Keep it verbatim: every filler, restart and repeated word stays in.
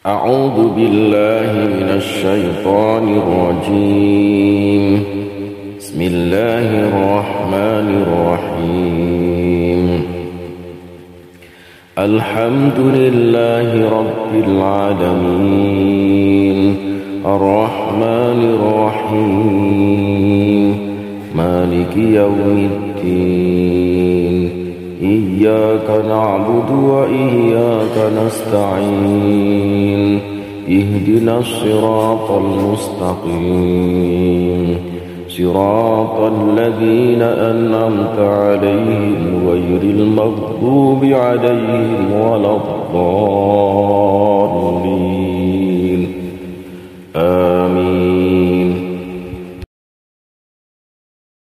أعوذ بالله من الشيطان الرجيم. بسم الله الرحمن الرحيم. الحمد لله رب العالمين الرحمن الرحيم مالك يوم الدين. إياك نعبد وإياك نستعين. اهدنا الصراط المستقيم صراط الذين أنعمت عليهم غير المغضوب عليهم ولا الضالين. آمين.